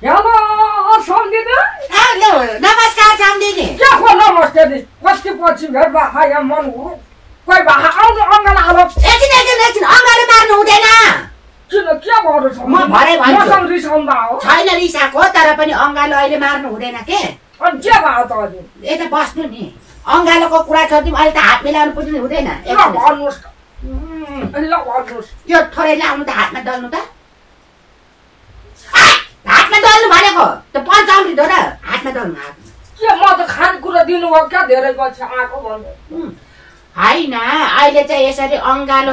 Hello सम्झिँदै hello नमस्कार सम्झिने के को नमस्ते नि कति पछि भेट भए यहाँ मन हो कोही भए आउनु अङ्गला हालो एकछिन अगाडि मार्नु हुँदैन किन के गर्नु छ म भरे भन्छु मसँग रिसाउँदा हो छैन रिसाको तर पनि अङ्गालो अहिले मार्नु हुँदैन के अनि के भयो त अनि यता बस्नु नि अङ्गालोको कुरा छोड्दिउँ अहिले त हात मिलाउनु पनि हुँदैन ल भन्नुहोस् त ल भन्नुहोस् यो थोरै ल्याउनु त हातमा दल्नु त हातमा दल्नु भनेको त्यो पञ्चामृत हो र हातमा दल्नु हातमा के म त खानेकुरा दिनुभयो क्या धेरै पछि आएको भन्नु होइन अहिले चाहिँ यसरी अङ्गालो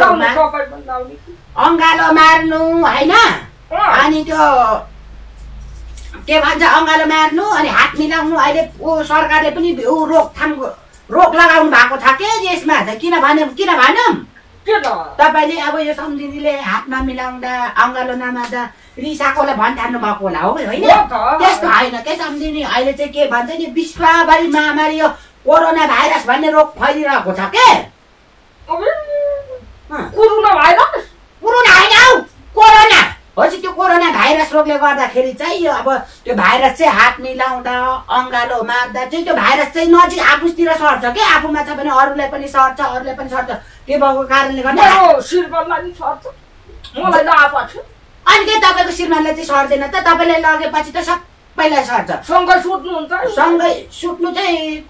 मार्नु होइन अनि त्यो के भन्छ अङ्गालो मार्नु अनि हात मिलाउनु अहिले सरकारले पनि रोक लगाउनु भएको छ के यसमा त किन भनौँ तपाईँले अब यो सम्झिनीले हातमा मिलाउँदा अङ्गालो नमार्दा रिसाकोलाई भन्ठान्नु भएको होला हो होइन त्यस्तो होइन के सम्झिने अहिले चाहिँ के भन्छ नि विश्वभरि महामारी यो कोरोना भाइरस भन्ने रोग फैलिरहेको छ के कोरोना भाइरस कोरोना होइन हौ कोरोना हो चाहिँ त्यो कोरोना भाइरस रोगले गर्दाखेरि चाहिँ यो अब त्यो भाइरस चाहिँ हात मिलाउँदा अङ्गालो मार्दा चाहिँ त्यो भाइरस चाहिँ नजिक आफूतिर सर्छ के आफूमा छ भने अरूलाई पनि सर्छ त्यो भएको कारणले गर्दा शिरबललाई सर्छ मलाई नआएको छ अनि के तपाईँको श्रीमानलाई चाहिँ सर्दैन त तपाईँले लगेपछि त सबैलाई सर्छ सँगै सुत्नुहुन्छ सँगै सुत्नु चाहिँ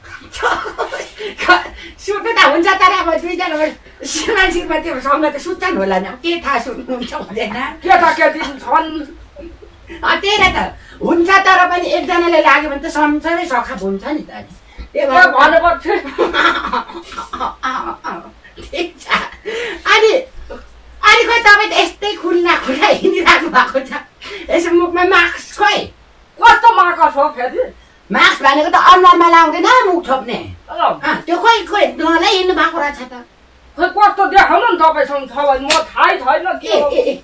सुत्नु त हुन्छ तर अब दुईजना श्रीमान त्यो सँग त सुत्छन् होला नि के थाहा सुत्नुहुन्छ हुँदैन केटाकेटी छन् त्यही त हुन्छ तर पनि एकजनाले लाग्यो भने त संसारै सखाप हुन्छ नि त त्यही भएर भनेपछि ठिक छ अनि खोइ तपाईँ त यस्तै खुल्ला हिँडिराख्नु भएको छ यसो मुखमा मास्क खोइ कस्तो माकस हो फेरि मास्क भनेको त अनुहारमा लाउँदैन मुख छोप्ने त्यो खोइ नलै हिँड्नु भएको रहेछ त खोइ कस्तो देखाउनु नि तपाईँसँग छ भने म थाहै छैन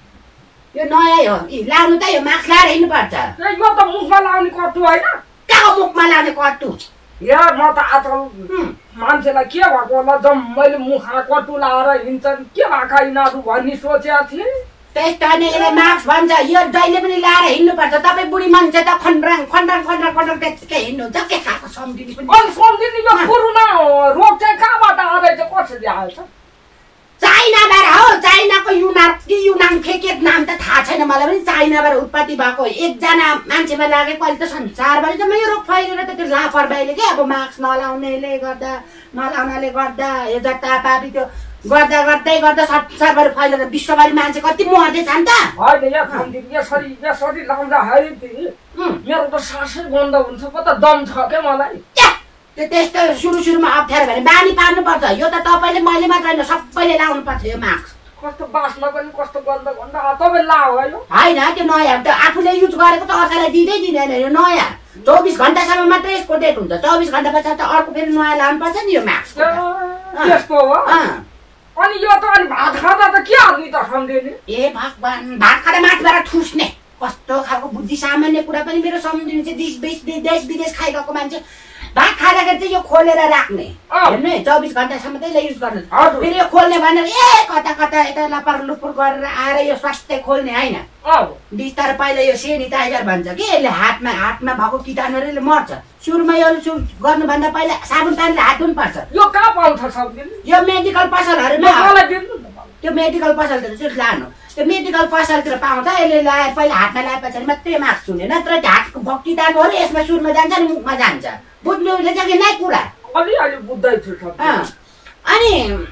यो नयाँ हो लाउनु त यो मास्क लाएर हिँड्नुपर्छ यो त मुखमा लाउने कट्टु होइन कहाँ मुखमा लाउने कट्टु यार म त आजकल मान्छेलाई के भएको होला जम्मैले मुखमा कट्टु लाएर हिँड्छन् के भएको यिनीहरू भन्ने सोचेको थिएँ त्यस्तो अनि यसलाई मास्क भन्छ यो जहिले पनि लाएर हिँड्नुपर्छ तपाईँ बुढी मान्छे त खन्ड्राङ त्यतिकै हिँड्नुहुन्छ के खाएको सम्झिने पनि अनि सम्झिने यो कोरोना रोग चाहिँ कहाँबाट आउँदैछ कसरी आएछ चाइनाबाट हो चाइनाको युनान के नाम त थाहा छैन मलाई पनि चाइनाबाट उत्पत्ति भएको एकजना मान्छेमा लागेको अहिले त संसारभरि त यो रोग फैलेर त त्यो लापरवाहीले के अब मास्क नलाउनाले गर्दा यो जतापापी त्यो गर्दा संसारभरि फैलेर विश्वभरि मान्छे कति मर्दैछन् त होइन यसरी लाउँदाखेरि मेरो त सासै बन्द हुन्छ कता दम छ क्या मलाई त्यस्तो सुरुमा अप्ठ्यारो भने बानी पार्नुपर्छ यो त तपाईँले मैले मात्र होइन सबैले लाउनुपर्छ यो मास्क कस्तो बास्न पनि कस्तो गन्ध तपाईँ लाऊ होइन त्यो नयाँ त आफूले युज गरेको त अर्कालाई दिँदैन यो नयाँ 24 घण्टासम्म मात्रै यसको डेट हुन्छ 24 घण्टा पछाडि त अर्को फेरि नयाँ लाउनुपर्छ नि यो मास्क त्यस्तो हो अनि यो त अनि भात खाँदा त के हाल्ने त सम्झिने ए भगवान भात खाँदा माथिबाट ठुस्ने कस्तो खालको बुद्धि सामान्य कुरा पनि मेरो सम्झिने चाहिँ देश विदेश खाइरहेको मान्छे भात खाँदाखेरि चाहिँ यो खोलेर राख्ने हेर्नु 24 घण्टासम्म त्यसले युज गर्नु फेरि यो खोल्ने भनेर कता यता लपर लुपुर गरेर आएर यो स्वास्थ्य खोल्ने होइन बिस्तारै पहिला यो सेनिटाइजर भन्छ कि यसले हातमा भएको कीटाणुहरूले मर्छ सुरुमा यो गर्नुभन्दा पहिला साबुन पानीले हात धुनुपर्छ यो कहाँ पाउँछ यो मेडिकल पसलहरूमा त्यो मेडिकल पसलतिर चाहिँ लानु त्यो मेडिकल पसलतिर पाउँछ यसले लगाएर पहिला हातमा लगाए पछाडि मात्रै मास्क हुने नत्र हातको कीटाणुहरू यसमा सुरुमा जान्छ अनि मुखमा जान्छ बुझ्नु रहेछ कि नै कुरा अलि बुझ्दैछु अनि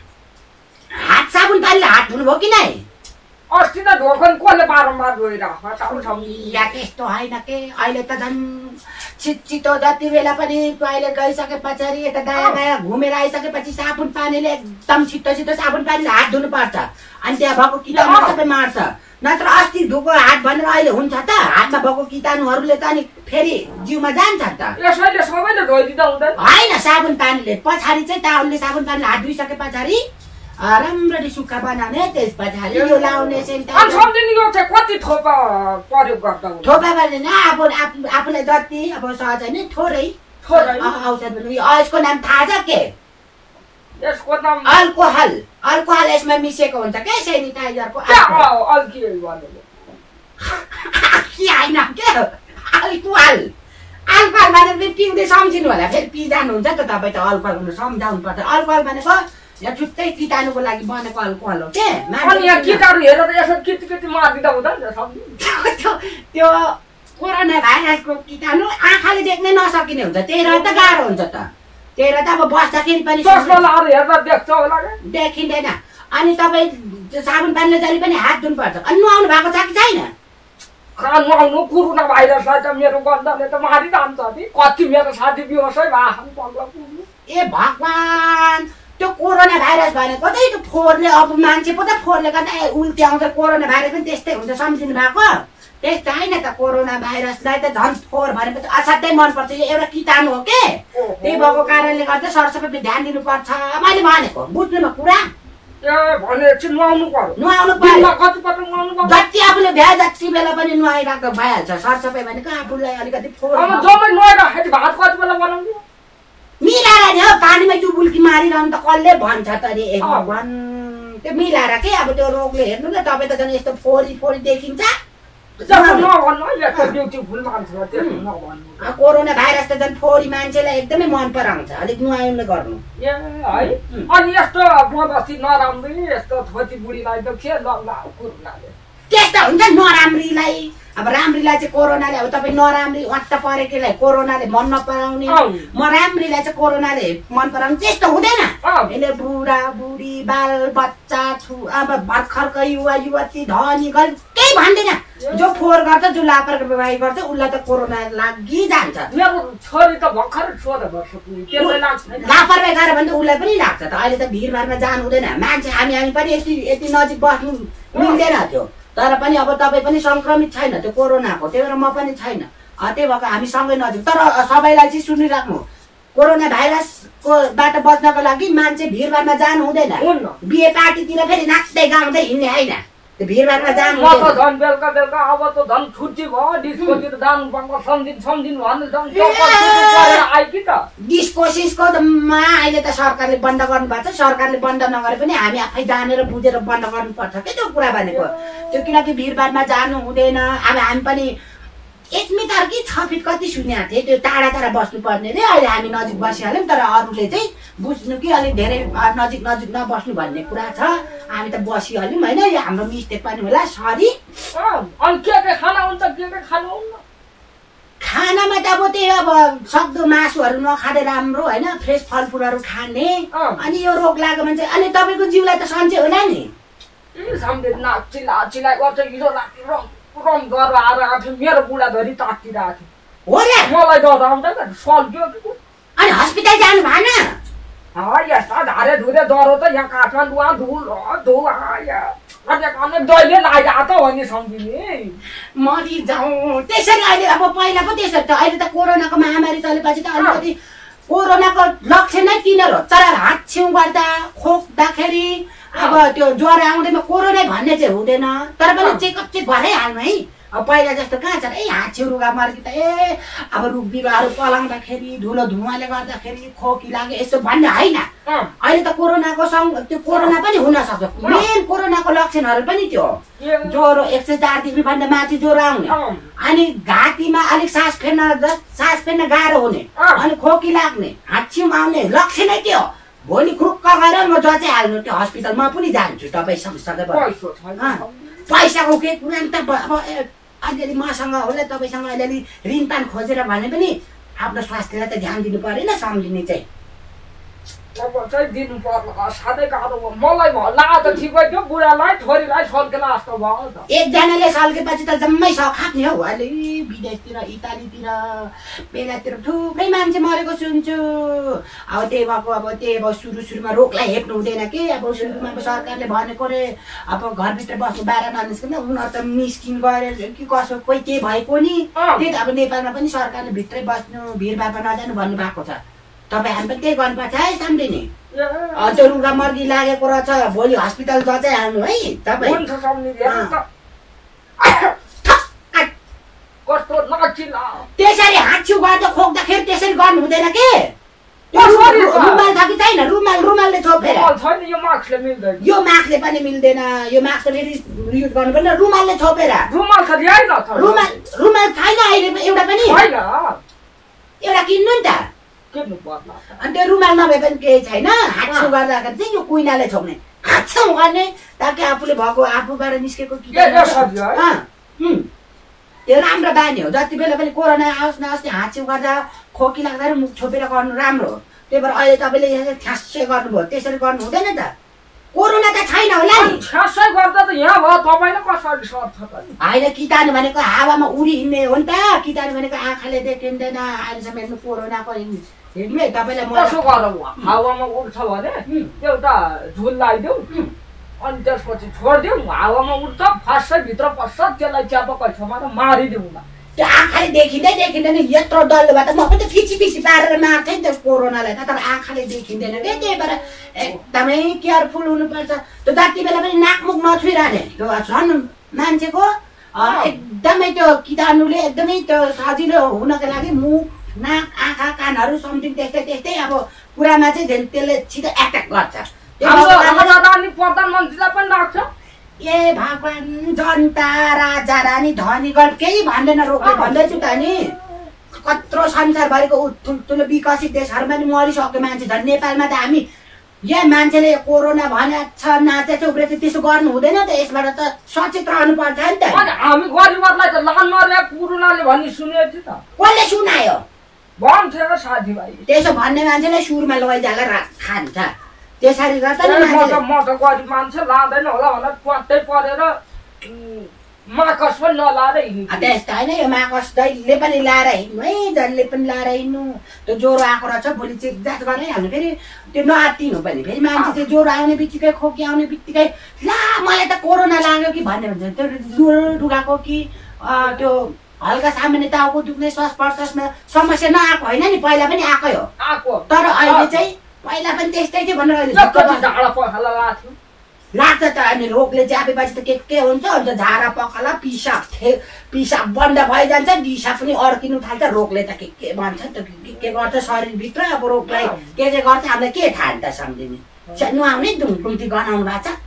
हात साबुन पानीले हात धुनुभयो कि नै अस्ति त ढोकन कसले बारम्बार गइरहेको या त्यस्तो होइन के अहिले त झन् छिटो जति बेला पनि टोइलेट गइसके पछाडि यता दायाँ घुमेर आइसकेपछि साबुन पानीले एकदम छिटो साबुन पानीले हात धुनुपर्छ अनि त्यहाँ भएको कीटाणु सबै मार्छ नत्र अस्ति धुको हात भनेर अहिले हुन्छ त हातमा भएको कीटाणुहरूले त अनि फेरि जिउमा जान्छ त यसैले सबैले धोइदिँदा हुँदैन होइन साबुन पानीले पछाडि चाहिँ टाउनले साबुन पानीले हात धुइसके पछाडि राम्ररी सुक्खा बनाउने त्यस पछाडि यो लाउने कति थोपा प्रयोग गर्दा थोपा भने आफूलाई जति अब सहज होइन थोरै औषध यसको नाम थाहा छ के यसको नाम अल्कोहल यसमा मिसिएको हुन्छ के सेनिटाइजरको होइन के अल्कोहल अल्कोहल भने पिउँदै सम्झिनु होला फेरि पिजानुहुन्छ त तपाईँ त अल्कोहल सम्झाउनु पर्छ अल्कोहल भनेको यहाँ छुट्टै कीटाणुको लागि बनेको अल्कोहल हो के अनि यहाँ कीटाणु हेरेर यसो किटी मारिदिँदा हुँदैन त्यो कोरोना भाइरसको कीटाणु आँखाले देख्नै नसकिने हुन्छ त्यही र त गाह्रो हुन्छ त त्यही र त अब बस्दाखेरि पनि चस्मा लाएर हेर्दा देख्छ होला देखिँदैन अनि तपाईँ साबुन पानीले जहिले पनि हात धुनुपर्छ अनि नुहाउनु भएको छ कि छैन नुहाउनु कोरोना भाइरसलाई त मेरो गन्धले त मारिरहन्छ नि कति मेरो साथी बेहोसै भयो ए भगवान् त्यो कोरोना भाइरस भनेको त त्यो फोहोरले अब मान्छे पो त फोहोरले गर्दा उल्टी आउँछ कोरोना भाइरस पनि त्यस्तै हुन्छ सम्झिनु भएको त्यस्तो होइन त कोरोना भाइरसलाई त झन् फोहोर भनेपछि असाध्यै मनपर्छ यो एउटा कीटाणु हो के त्यही भएको कारणले गर्दा सरसफाइमा ध्यान दिनुपर्छ मैले भनेको बुझ्नुमा कुरा नुहाउनु पर्यो जति आफूले भ्या जति बेला पनि नुहाइराख्दा भइहाल्छ सरसफाइ भनेको आफूलाई अलिकति मिलाएर नि हो पानीमा डुबुल्की मारिरहनु त कसले भन्छ त अरे भगवान् त्यो मिलाएर के अब त्यो रोगले हेर्नु न तपाईँ त झन् यस्तो फोरी देखिन्छ कोरोना भाइरस त झन् फोरी मान्छेलाई एकदमै मन पराउँछ अलिक नुहाउनु गर्नु अनि यस्तो बदस्ती नराम्री यस्तो छोटी बुढीलाई त के कोरोनाले त्यस्तो हुन्छ नराम्रीलाई अब राम्रीलाई चाहिँ कोरोनाले अब तपाईँ नराम्री अट्ट परेकोलाई कोरोनाले मन नपराउने म राम्रीलाई चाहिँ कोरोनाले मन पराउने त्यस्तो हुँदैन यसले बुढा बुढी बाल बच्चा अब भर्खरको युवा युवती धनी गरी केही भन्दैन जो फोहोर गर्छ जो लापरवाही गर्छ उसलाई त कोरोना लागिजान्छ मेरो छोरी त भर्खर 16 वर्षको लापरवाही गरेर भने त उसलाई पनि लाग्छ त अहिले त भिडभाडमा जानु हुँदैन मान्छे हामी पनि यति नजिक बस्नु मिल्दैन थियो तर पनि अब तपाईँ पनि संक्रमित छैन त्यो कोरोनाको त्यही भएर म पनि छैन त्यही भएको हामी सँगै नजिक तर सबैलाई चाहिँ सुनिराख्नु कोरोना भाइरसकोबाट बच्नको लागि मान्छे भिडभाडमा जानु हुँदैन बिहे पार्टीतिर फेरि नाच्दै गाउँदै हिँड्ने होइन त्यो भिडभाडमा जानु झन् बेलुका बेलुका अब त झन् छुट्टी भयो डिस्कोतिर जानु पर्छ सम्झिनु भन्नु डिस्को सिस्को मा अहिले त सरकारले बन्द गर्नुभएको छ सरकारले बन्द नगरे पनि हामी आफै जानेर बुझेर बन्द गर्नुपर्छ के त्यो कुरा भनेको त्यो किनकि भिडभाडमा जानु हुँदैन अब हामी पनि 1 मिटर कि 6 फिट कति सुनेको थिएँ त्यो टाढा टाढा बस्नुपर्ने रे अहिले हामी नजिक बसिहाल्यौँ तर अरूले चाहिँ बुझ्नु कि अलिक धेरै नजिक नबस्नु भन्ने कुरा छ हामी त बसिहाल्यौँ होइन यो हाम्रो मिस्टेक पनि होला सरी अनि के खाना हुन्छ के खानु खानामा त अब त्यही अब सक्दो मासुहरू नखाँदै राम्रो होइन फ्रेस फलफुलहरू खाने अनि यो रोग लाग्यो भने चाहिँ अनि तपाईँको जिउलाई त सन्चै होला नि मेरो बुढा धरी ताकिरहेको थियो मलाई डर आउँदैन सल्क्यो अनि हस्पिटल जानु भएन यस्ता धारे धुरे डरो त यहाँ काठमाडौँ दैले लागिरहेको त हो नि सम्झिने मरि जाउँ त्यसरी अहिले अब पहिला पो त्यसरी त अहिले त कोरोनाको महामारी चलेपछि त अलिकति कोरोनाको लक्षण नै किन हो तर हात छिउ गर्दा खोक्दाखेरि अब त्यो ज्वरो आउँदैमा कोरोना भन्ने चाहिँ हुँदैन तर पनि चेकअप चाहिँ गरै हाल्नु है अब पहिला जस्तो कहाँ छ हात छिउ रुगा मर्की त अब रुख बिरुवाहरू पलाउँदाखेरि धुलो धुवाले गर्दाखेरि खोकी लाग्यो यसो भन्ने होइन अहिले त कोरोनाको त्यो कोरोना पनि हुन सक्छ मेन कोरोनाको लक्षणहरू पनि त्यो ज्वरो 104 डिग्री भन्दा माथि ज्वरो आउने अनि घाँटीमा अलिक सास फेर्न गाह्रो हुने अनि खोकी लाग्ने हात छिउ आउने लक्षणै त्यो भोलि खुक्क गरेर म जचै हाल्नु त्यो हस्पिटलमा पनि जान्छु तपाईँ सँगसँगै पैसाको के कुरा नि त अब अलिअलि मसँग होला तपाईँसँग अलिअलि ऋणपान खोजेर भने पनि आफ्नो स्वास्थ्यलाई त ध्यान दिनु परेन सम्झिने चाहिँ अब चाहिँ दिनु पर्ला साह्रै गाह्रो भयो मलाई भल्ला त ठिकै थियो बुढालाई छोरीलाई सल्केला जस्तो भयो त एकजनाले सल्केपछि त जम्मै सखाप्ने हौ अहिले विदेशतिर इटालीतिर बेलातिर थुप्रै मान्छे मरेको सुन्छु अब त्यही अब सुरुमा रोगलाई हेप्नु हुँदैन कि अब सुरुमा अब सरकारले भनेको रे अब घरभित्र बस्नु बाहिर ननिस्किन उनीहरू त निस्किनु गएर कि कसो कोही के भएको नि त्यही त अब नेपालमा पनि सरकारले भित्रै बस्नु भिडभाडमा नजानु भन्नुभएको छ तपाईँ हामी पनि त्यही गर्नुपर्छ है सम्झिने त्यो रुगा मर्गी लागेको रहेछ भोलि हस्पिटल जचै हाल्नु है तपाईँ त्यसरी हात छिउ गर्दा खोक्दाखेरि त्यसरी गर्नु हुँदैन के रुमाल छ कि छैन रुमालले छोपेर छैन यो मास्कले मिल्दैन यो मास्कले पनि मिल्दैन यो मास्क फेरि युज गर्नु पर्दैन रुमालले छोपेर रुमाल छ ल्याइन रुमाल छैन अहिले एउटा पनि छैन एउटा किन्नु नि त किन्नु पर्ला अनि त्यो रुमाल नभए पनि केही छैन हातछौ गर्दाखेरि चाहिँ यो कुइनाले छोप्ने हातछौ गर्ने ताकि आफूले भएको आफूबाट निस्केको त्यो राम्रो बानी हो जति बेला पनि कोरोना आओस् नआओस् हातछौ गर्दा खोकी लाग्दा मुख छोपेर गर्नु राम्रो हो त्यही भएर अहिले तपाईँले ठ्यासै गर्नुभयो त्यसरी गर्नु हुँदैन त कोरोना त छैन होला नि ठ्यासै गर्दा त यहाँ भयो तपाईँले कसरी सर्छ त होइन किटाणु भनेको हावामा उडी हिँड्ने हो नि त किटाणु भनेको आँखाले देखिँदैन अहिलेसम्म हेर्नु कोरोनाको हेर्नु है तपाईँलाई कसो गरौँ हावामा उड्छ भने एउटा झुल लगाइदेऊ अनि त्यसपछि छोडिदिउँ हावामा उड्छ फास्टै भित्र पस्छ त्यसलाई च्यापकैसम्म मारिदिउँ न त्यो आँखाले देखिँदैन यत्रो डल्लोबाट म पनि त पिची पारेर मार्थेँ नि त कोरोनालाई त तर आँखाले देखिँदैन क्या त्यही भएर एकदमै केयरफुल हुनुपर्छ त्यो जति बेला पनि नाकमुख नछुइरहने त्यो झन् मान्छेको एकदमै त्यो किटाणुले एकदमै त्यो सजिलो हुनको लागि मुख नाक आँखा कानहरू समथिङ त्यस्तै अब कुरामा चाहिँ त्यसले छिटो एट्याक गर्छ प्रधानमन्त्रीलाई पनि लाग्छ ए भगवान जनता राजा रानी धनीगढ केही भन्दैन रोगले भन्दैछु त नि कत्रो संसारभरिको ठुल्ठुलो विकसित देशहरूमा नि मरिसक्यो मान्छे झन् नेपालमा त हामी यहाँ मान्छेले कोरोना भनेको छ नाचेछ उब्रेछ त्यसो गर्नु हुँदैन त यसबाट त सचेत रहनु पर्छ नि त हामी गरिबहरूलाई त लान नरे कोरोनाले भन्ने सुनेको थियो त कसले सुनायो भन्थ्यो साथीभाइ त्यसो भन्ने मान्छेलाई सुरमा लैजालेर खान्छ त्यसरी गर्छ नि म त गरिब मान्छे लाँदैन होला भनेर पट्टै परेर माकस पनि नलाएर हिँड्नु त्यस्तो होइन यो माकस जहिले पनि लाएर हिँड्नु है जहिले पनि लाएर हिँड्नु त्यो ज्वरो आएको रहेछ भोलि चेक जाँच गराइहाल्नु फेरि त्यो नआत्तिनु पनि फेरि मान्छे चाहिँ ज्वरो आउने बित्तिकै खोकी आउने बित्तिकै ला मलाई त कोरोना लाग्यो कि भन्ने भन्छ त्यो ज्वरो डुगाएको कि त्यो हल्का सामान्य टाउको दुख्ने श्वास प्रश्वासमा समस्या नआएको होइन नि पहिला पनि आएकै हो तर अहिले चाहिँ पहिला पनि त्यस्तै थियो भनेर अहिले लाग्छ त अनि रोगले च्यापेपछि त के हुन्छ अन्त झाडा पखाला पिसाब बन्द भइजान्छ दिशा पनि अड्किनु थाल्छ रोगले त के भन्छ त के गर्छ शरीरभित्र अब रोगलाई के गर्छ हामीलाई के थाहा नि त सम्झिने नुहाउने दुमटी गनाउनु भएको छ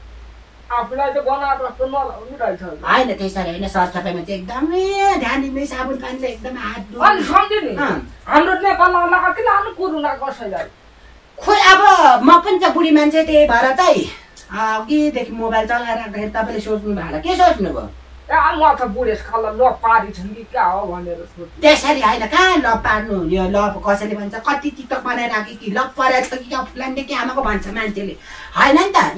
होइन त्यसरी होइन सरसफाइमा चाहिँ एकदमै ध्यान दिने साबुन पानीले एकदमै हात हाम्रो नेपालमा लगाएको लानु कोरोना कसैलाई खोइ अब म पनि त बुढी मान्छे त्यही भएर चाहिँ अघिदेखि मोबाइल चलाएर राख्दाखेरि तपाईँले सोच्नु भएको के सोच्नुभयो म त बुढेसकाललाई ल पारी छन् कि क्या हो भनेर त्यसरी होइन कहाँ ल पार्नु यो ल कसैले भन्छ कति टिकटक बनाइराख्यो कि ल परेको छ कि फुलान्डे कि आमाको भन्छ मान्छेले होइन नि त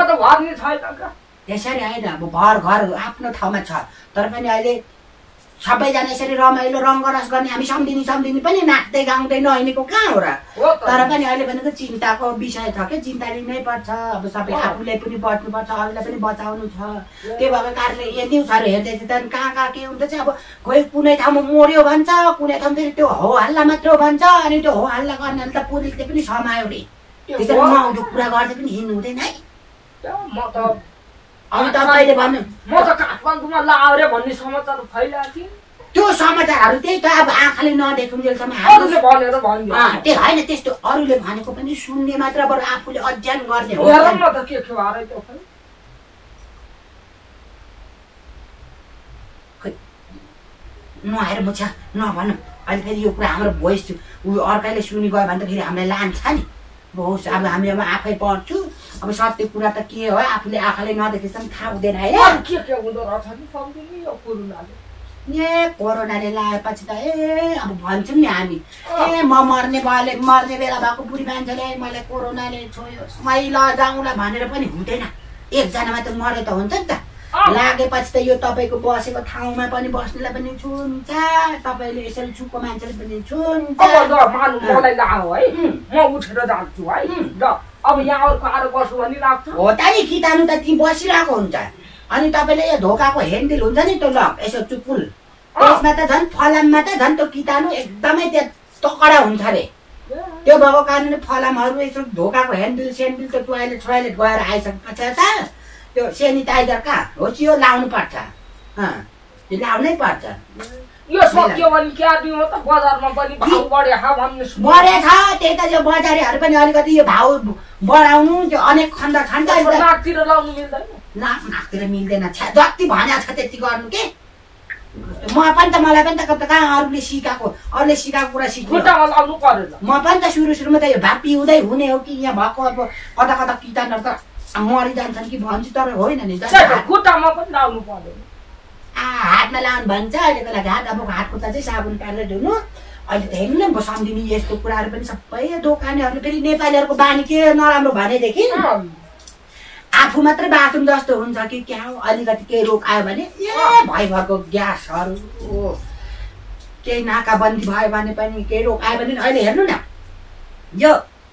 त्यसरी होइन अब घर आफ्नो ठाउँमा छ तर पनि अहिले सबैजना यसरी रमाइलो रङ्गरस गर्ने हामी सम्झिने पनि नाच्दै गाउँदै नहिँडेको कहाँ हो र तर पनि अहिले भनेको चिन्ताको विषय छ क्या चिन्ता लिनै पर्छ अब सबै आफूले पनि बच्नुपर्छ अरूलाई पनि बचाउनु छ त्यही भएको कारणले यो न्युजहरू हेर्दै चाहिँ कहाँ के हुन्छ चाहिँ अब कोही कुनै ठाउँमा मर्यो भन्छ कुनै ठाउँमा फेरि त्यो हो हल्ला मात्र भन्छ अनि त्यो हो हल्ला गर्नाले त पुलिसले पनि समायो रे त्यसरी नआउँदो कुरा गर्दै पनि हिँड्नु हुँदैन है अब तपाईँले भन्नु म त काठमाडौँमा लाउरे भन्ने समाचार फैलाएको थियो त्यो समाचारहरू त्यही त अब आँखाले नदेख्नुन्जेलसम्म अरूले भनेर भन्यो त्यो होइन त्यस्तो अरूले भनेको पनि सुन्ने मात्र बरु आफूले अध्ययन गर्ने हो नआएर मुछा नभन्नु अहिले फेरि यो कुरा हाम्रो भोइस अर्कैले सुनि गयो भने त फेरि हामीलाई लान्छ नि होस् अब हामी अब आफै पढ्छु अब सत्य कुरा त के हो आफूले आँखाले नदेखेसम्म थाहा हुँदैन है ए कोरोनाले लागेपछि त अब भन्छौँ नि हामी म मर्ने बेला भएको बुढी मान्छेले मलाई कोरोनाले छोयो मै लजाउँला भनेर पनि हुँदैन एकजना मात्र मरे त हुन्छ नि त लागेपछि त यो तपाईँको बसेको ठाउँमा पनि बस्नेलाई पनि छुन्छ तपाईँले यसरी छुको मान्छेले पनि छुन्छ हो त नि किटाणु त ती बसिरहेको हुन्छ अनि तपाईँले यो धोकाको ह्यान्डल हुन्छ नि त्यो लक यसो चुपुल त्यसमा त झन् फलाममा त झन् त्यो किटाणु एकदमै त्यो तकडा हुन्छ अरे त्यो भएको कारणले फलामहरू यसो धोकाको ह्यान्डल सेन्डल त्यो टोयलेट गएर आइसकेपछि त त्यो सेनिटाइजर कहाँ हो यो लाउनु पर्छ त्यो लाउनै पर्छ यो सक्यो भने क्या दियो त बजारमा पनि भाउ बढ्या भन्ने बढे छ त्यही त यो बजारीहरू पनि अलिकति यो भाउ बढाउनु त्यो अनेक खण्ड खान्छ नाकतिर लाउनु मिल्दैन नाकतिर मिल्दैन जति भनेको छ त्यति गर्नु के मलाई पनि त कहाँ अरूले सिकाएको कुरा सिक्नु लाउनु परेन म पनि त सुरुमा त यो भात पिउँदै हुने हो कि यहाँ भएको अब कता कता किटानहरू त मरिजान्छन् कि भन्छु तर होइन नि खुट्टामा पनि लाउनु पर्दैन हातमा लाउनु भन्छ अहिलेको लागि अब हात खुट्टा चाहिँ साबुन पारेर धुनु अहिले त हेर्नु न सम्झिने यस्तो कुराहरू पनि सबै दोकानेहरूले फेरि नेपालीहरूको बानी के नराम्रो भनेदेखि आफू मात्रै बाथरुम जस्तो हुन्छ कि क्या हो अलिकति केही रोग आयो भने ए भइभरको ग्यासहरू केही नाकाबन्दी भयो भने पनि केही रोग आयो भने अहिले हेर्नु न यो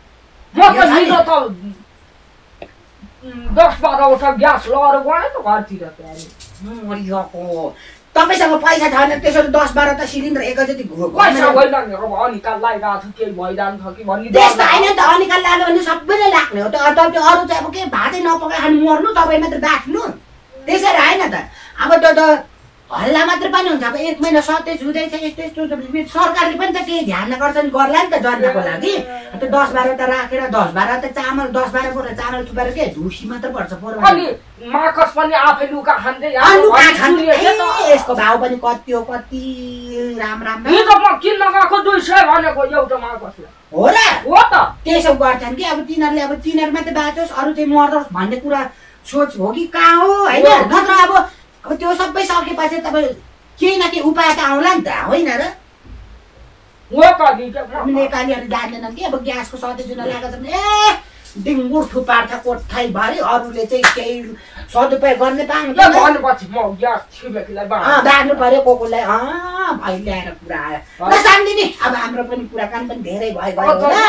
10-12वटा ग्यास लगेर गयो त घरतिर तपाईँसँग पैसा छ भने त्यसरी 10-12 त सिलिन्डर एकैचोटि पैसा होइन अनिकाल लगाइरहेको छ केही भइरहन्छ कि भन्ने त्यस्तो होइन त अनिकाल लाग्यो भने सबैले लाग्ने हो त अरू चाहिँ अब के भातै नपकाइ खानु मर्नु तपाईँ मात्र बाँच्नु त्यसरी होइन त अब त्यो त हल्ला मात्र पनि हुन्छ अब 1 महिना सतेज हुँदैछ यस्तो सरकारले पनि त केही ध्यान गर्छन् गर्ला नि त जनताको लागि त्यो 10-12 त राखेर 10-12 त चामल 10-12 बोरा चामल थुपाएर के धुसी मात्र पर्छ अनि माकस पनि आफै लुगा खान्दै यसको भाउ पनि कति हो कति राम्रो म किन्न गएको 200 भनेको एउटा माकसले हो र हो त त्यसो गर्छन् कि अब तिनीहरू मात्रै बाँचोस् अरू चाहिँ मर्दोस् भन्ने कुरा सोच हो कि कहाँ हो होइन नत्र अब त्यो सबै सकेपछि तपाईँ केही न केही उपाय त आउला नि त होइन र नेपालीहरू जान्दैनन् कि अब ग्यासको सतेज हुन लागेको छ भने ए डिङ्गुर थुपार्छ कोठाइभरि अरूले चाहिँ केही सदुपयोग गर्ने बाँध्नु पर्यो कोलाई भाइ ल्याएर कुरा आयो ल सान्दिनी अब हाम्रो पनि कुराकानी पनि धेरै भयो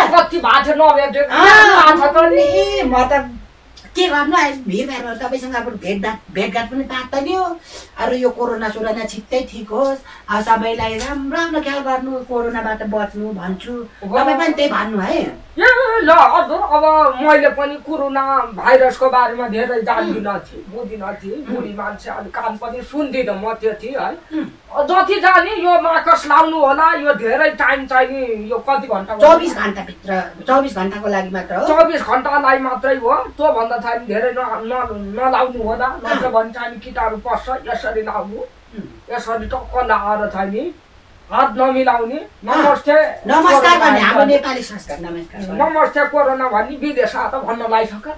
म त के गर्नु भिडभाडमा तपाईँसँग अब भेटघाट पनि पात्दैन हो अरू यो कोरोना छिट्टै ठिक होस् सबैलाई राम्रो ख्याल गर्नु कोरोनाबाट बच्नु भन्छु तपाईँ पनि त्यही भन्नु है ल हजुर अब मैले पनि कोरोना भाइरसको बारेमा धेरै जान्दिनँ थिएँ बुझिनँ थिएँ बुढी मान्छे अनि काम पनि सुन्दिनँ म त्यो थिएँ है जति जाने यो मास्क लाउनु होला यो धेरै टाइम चाहिने यो कति घन्टा 24 घन्टाको लागि मात्र हो 24 घन्टालाई मात्रै हो त्योभन्दा चाहिँ धेरै नलाउनु होला नत्र भने चाहिँ किटाणु पस्छ यसरी लाउनु यसरी टक्क लाएर चाहिँ नि हात नमिलाउने नमस्कार गर्ने हाम्रो नेपाली संस्कार नमस्ते कोरोना भन्ने विदेश त भन्न लागिसक्यो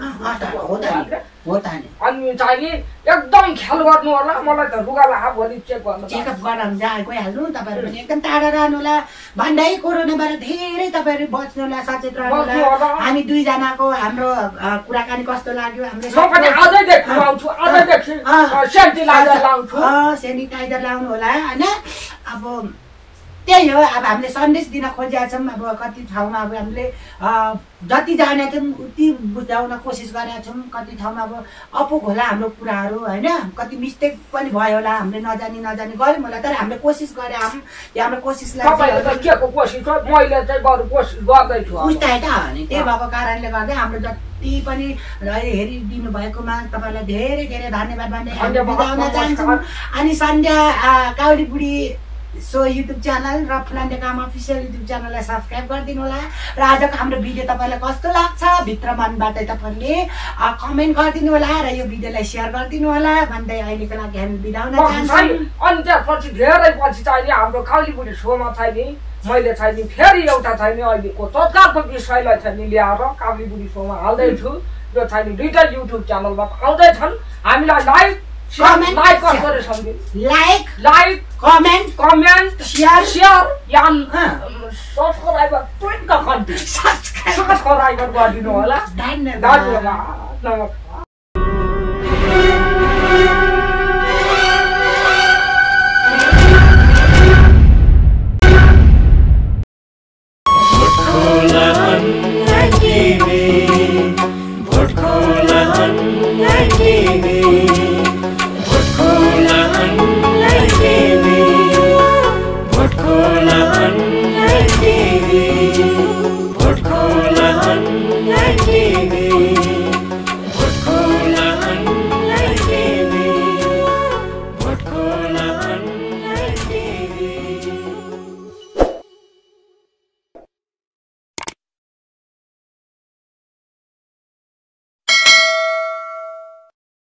अनि चाहिँ नि एकदम ख्याल गर्नु होला मलाई त रुगा लाहा भोलि चेकअप गराउनु गइहाल्नु तपाईँहरू पनि एकदम टाढा रहनु होला भन्दै कोरोनाबाट धेरै तपाईँहरू बच्नु होला सचेत रहनु होला हामी दुईजनाको हाम्रो कुराकानी कस्तो लाग्यो सेनिटाइजर लाउनु होला होइन अब त्यही हो अब हामीले सन्देश दिन खोजेका छौँ अब कति ठाउँमा अब हामीले जति जानेका छौँ उति बुझाउन कोसिस गरेका छौँ कति ठाउँमा अब अपुग होला हाम्रो कुराहरू होइन कति मिस्टेक पनि भयो होला हामीले नजानी गऱ्यौँ होला तर हामीले कोसिस गरे हाम्रो कोसिसलाई उस्ताए त अनि त्यही भएको कारणले गर्दा हाम्रो जति पनि हेरिदिनु भएकोमा तपाईँलाई धेरै धेरै धन्यवाद भन्दै बुझाउन चाहन्छौँ अनि सन्ध्या काउली बुढी सो युट्युब च्यानल र फुलान्डे काम अफिसियल युट्युब च्यानललाई सब्सक्राइब गरिदिनु होला र आजको हाम्रो भिडियो तपाईँलाई कस्तो लाग्छ भित्र मनबाटै तपाईँहरूले कमेन्ट गरिदिनु होला र यो भिडियोलाई सेयर गरिदिनु होला भन्दै अहिलेको लागि हामी बिदा हुन चाहन्छौँ अनि त्यसपछि धेरै पछि चाहिँ हाम्रो काउली बुढी सोमा चाहिँ नि मैले चाहिँ नि फेरि एउटा चाहिँ नि अहिलेको तत्कालको विषयलाई चाहिँ नि ल्याएर काउली बुढी सोमा हाल्दैछु यो चाहिँ नि दुईटा युट्युब च्यानलमा आउँदैछन् हामीलाई लाइक कमेन्ट शेयर सब्सक्राइबर गरिदिनु होला धन्यवाद।